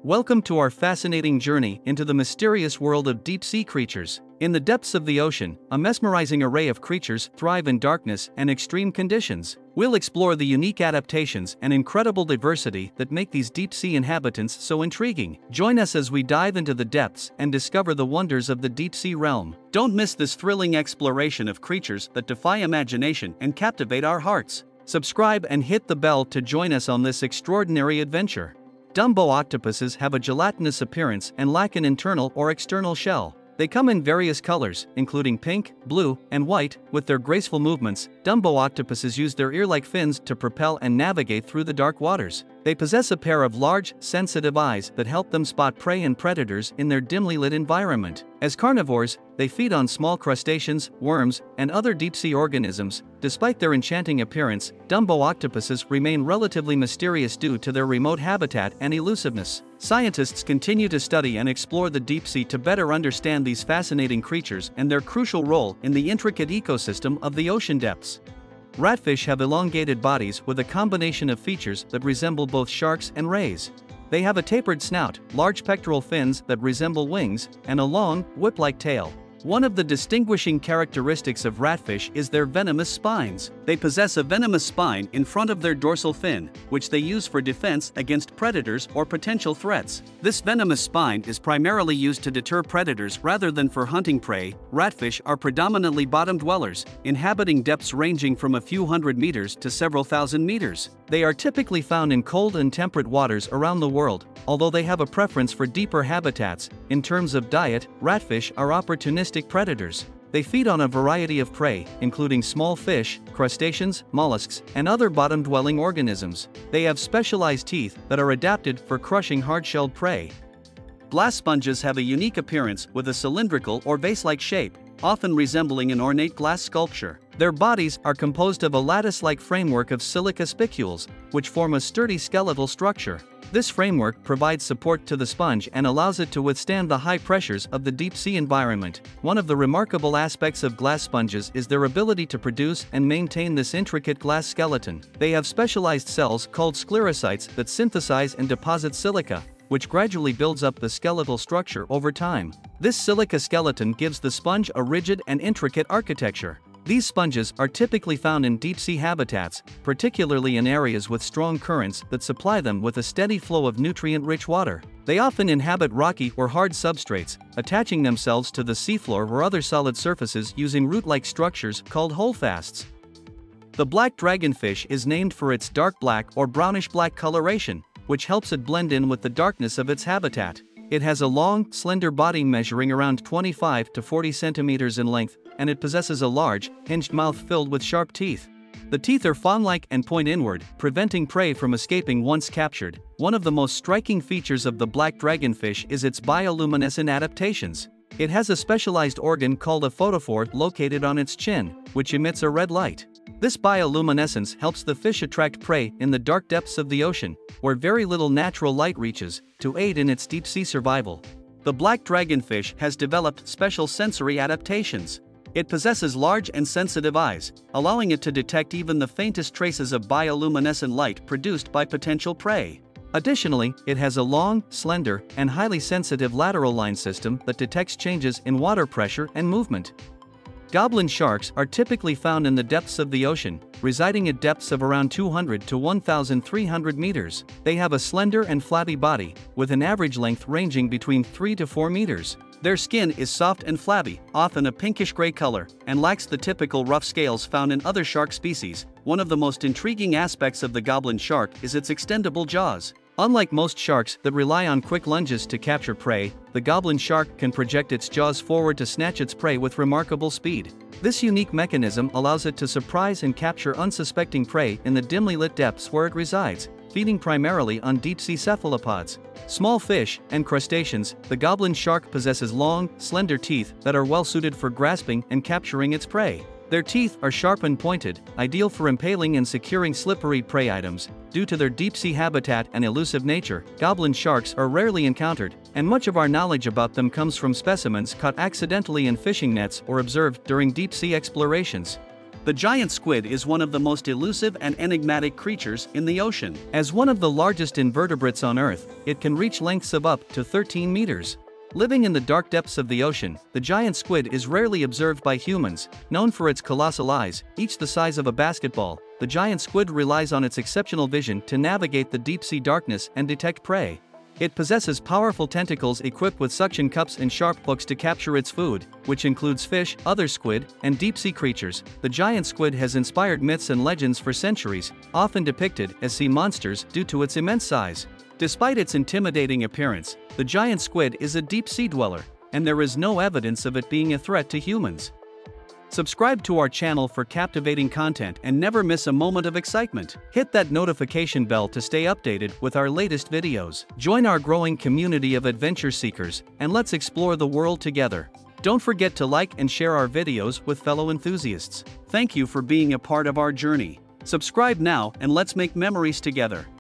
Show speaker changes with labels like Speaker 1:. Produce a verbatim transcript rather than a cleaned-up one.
Speaker 1: Welcome to our fascinating journey into the mysterious world of deep-sea creatures. In the depths of the ocean, a mesmerizing array of creatures thrive in darkness and extreme conditions. We'll explore the unique adaptations and incredible diversity that make these deep-sea inhabitants so intriguing. Join us as we dive into the depths and discover the wonders of the deep-sea realm. Don't miss this thrilling exploration of creatures that defy imagination and captivate our hearts. Subscribe and hit the bell to join us on this extraordinary adventure. Dumbo octopuses have a gelatinous appearance and lack an internal or external shell. They come in various colors, including pink, blue, and white. With their graceful movements, Dumbo octopuses use their ear-like fins to propel and navigate through the dark waters. They possess a pair of large, sensitive eyes that help them spot prey and predators in their dimly lit environment. As carnivores, they feed on small crustaceans, worms, and other deep-sea organisms. Despite their enchanting appearance, Dumbo octopuses remain relatively mysterious due to their remote habitat and elusiveness. Scientists continue to study and explore the deep sea to better understand these fascinating creatures and their crucial role in the intricate ecosystem of the ocean depths. Ratfish have elongated bodies with a combination of features that resemble both sharks and rays. They have a tapered snout, large pectoral fins that resemble wings, and a long, whip-like tail. One of the distinguishing characteristics of ratfish is their venomous spines. They possess a venomous spine in front of their dorsal fin, which they use for defense against predators or potential threats. This venomous spine is primarily used to deter predators rather than for hunting prey. Ratfish are predominantly bottom dwellers, inhabiting depths ranging from a few hundred meters to several thousand meters. They are typically found in cold and temperate waters around the world, although they have a preference for deeper habitats. In terms of diet, ratfish are opportunistic predators. They feed on a variety of prey, including small fish, crustaceans, mollusks, and other bottom-dwelling organisms. They have specialized teeth that are adapted for crushing hard-shelled prey. Glass sponges have a unique appearance with a cylindrical or vase-like shape, often resembling an ornate glass sculpture. Their bodies are composed of a lattice-like framework of silica spicules, which form a sturdy skeletal structure. This framework provides support to the sponge and allows it to withstand the high pressures of the deep-sea environment. One of the remarkable aspects of glass sponges is their ability to produce and maintain this intricate glass skeleton. They have specialized cells called sclerocytes that synthesize and deposit silica, which gradually builds up the skeletal structure over time. This silica skeleton gives the sponge a rigid and intricate architecture. These sponges are typically found in deep-sea habitats, particularly in areas with strong currents that supply them with a steady flow of nutrient-rich water. They often inhabit rocky or hard substrates, attaching themselves to the seafloor or other solid surfaces using root-like structures called holdfasts. The black dragonfish is named for its dark black or brownish-black coloration, which helps it blend in with the darkness of its habitat. It has a long, slender body measuring around twenty-five to forty centimeters in length, and it possesses a large, hinged mouth filled with sharp teeth. The teeth are fawn-like and point inward, preventing prey from escaping once captured. One of the most striking features of the black dragonfish is its bioluminescent adaptations. It has a specialized organ called a photophore located on its chin, which emits a red light. This bioluminescence helps the fish attract prey in the dark depths of the ocean, where very little natural light reaches, to aid in its deep-sea survival. The black dragonfish has developed special sensory adaptations. It possesses large and sensitive eyes, allowing it to detect even the faintest traces of bioluminescent light produced by potential prey. Additionally, it has a long, slender, and highly sensitive lateral line system that detects changes in water pressure and movement. Goblin sharks are typically found in the depths of the ocean, residing at depths of around two hundred to one thousand three hundred meters. They have a slender and flabby body, with an average length ranging between three to four meters. Their skin is soft and flabby, often a pinkish-gray color, and lacks the typical rough scales found in other shark species. One of the most intriguing aspects of the goblin shark is its extendable jaws. Unlike most sharks that rely on quick lunges to capture prey, the goblin shark can project its jaws forward to snatch its prey with remarkable speed. This unique mechanism allows it to surprise and capture unsuspecting prey in the dimly lit depths where it resides, feeding primarily on deep-sea cephalopods. Small fish and crustaceans, the goblin shark possesses long, slender teeth that are well-suited for grasping and capturing its prey. Their teeth are sharp and pointed, ideal for impaling and securing slippery prey items. Due to their deep-sea habitat and elusive nature, goblin sharks are rarely encountered, and much of our knowledge about them comes from specimens caught accidentally in fishing nets or observed during deep-sea explorations. The giant squid is one of the most elusive and enigmatic creatures in the ocean. As one of the largest invertebrates on Earth, it can reach lengths of up to thirteen meters. Living in the dark depths of the ocean, the giant squid is rarely observed by humans. Known for its colossal eyes, each the size of a basketball, the giant squid relies on its exceptional vision to navigate the deep-sea darkness and detect prey. It possesses powerful tentacles equipped with suction cups and sharp hooks to capture its food, which includes fish, other squid, and deep-sea creatures. The giant squid has inspired myths and legends for centuries, often depicted as sea monsters due to its immense size. Despite its intimidating appearance, the giant squid is a deep-sea dweller, and there is no evidence of it being a threat to humans. Subscribe to our channel for captivating content and never miss a moment of excitement. Hit that notification bell to stay updated with our latest videos. Join our growing community of adventure seekers, and let's explore the world together. Don't forget to like and share our videos with fellow enthusiasts. Thank you for being a part of our journey. Subscribe now and let's make memories together.